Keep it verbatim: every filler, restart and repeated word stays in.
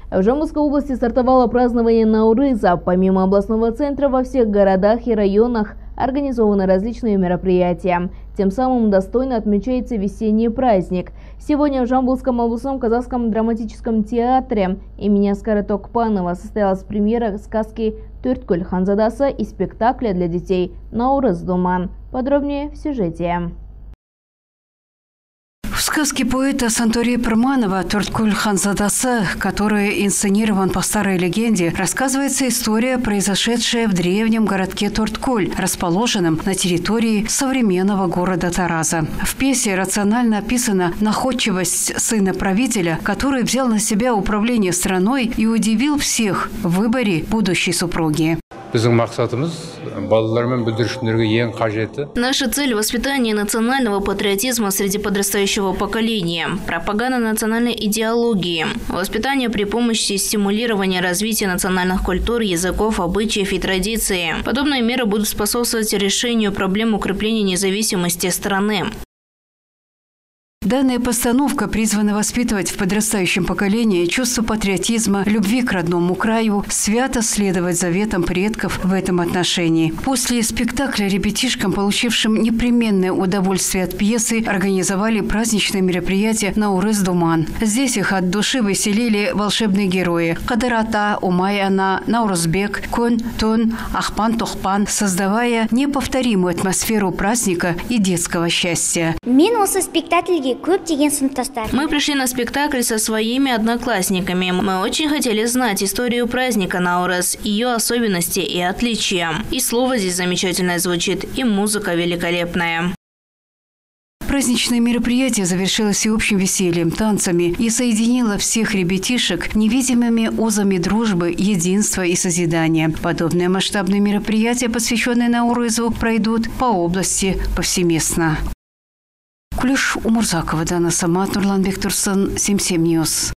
В Жамбылской области стартовало празднование Наурыза. Помимо областного центра, во всех городах и районах организованы различные мероприятия. Тем самым достойно отмечается весенний праздник. Сегодня в Жамбылском областном казахском драматическом театре имени Аскара Токпанова состоялась премьера сказки «Төрткүл ханзадасы» и спектакля для детей «Наурыз думан». Подробнее в сюжете. В сказке поэта Сантурия Пырманова «Төрткүл ханзадасы», который инсценирован по старой легенде, рассказывается история, произошедшая в древнем городке Төрткүл, расположенном на территории современного города Тараза. В пьесе рационально описана находчивость сына правителя, который взял на себя управление страной и удивил всех в выборе будущей супруги. Наша цель – воспитание национального патриотизма среди подрастающего поколения, пропаганда национальной идеологии, воспитание при помощи стимулирования развития национальных культур, языков, обычаев и традиций. Подобные меры будут способствовать решению проблем укрепления независимости страны. Данная постановка призвана воспитывать в подрастающем поколении чувство патриотизма, любви к родному краю, свято следовать заветам предков в этом отношении. После спектакля ребятишкам, получившим непременное удовольствие от пьесы, организовали праздничное мероприятие «Наурыз думан». Здесь их от души выселили волшебные герои – Кадырата, Умай-Ана, Наурызбек, Кун, Тун, Ахпан, Тохпан, создавая неповторимую атмосферу праздника и детского счастья. Мы пришли на спектакль со своими одноклассниками. Мы очень хотели знать историю праздника Наурыз, ее особенности и отличия. И слово здесь замечательно звучит, и музыка великолепная. Праздничное мероприятие завершилось всеобщим весельем, танцами и соединило всех ребятишек невидимыми узами дружбы, единства и созидания. Подобные масштабные мероприятия, посвященные Наурызу, пройдут по области повсеместно. Кулеш Умурзакова, Дана Самат, Нурланбек Турсын, семь семь Ньюс.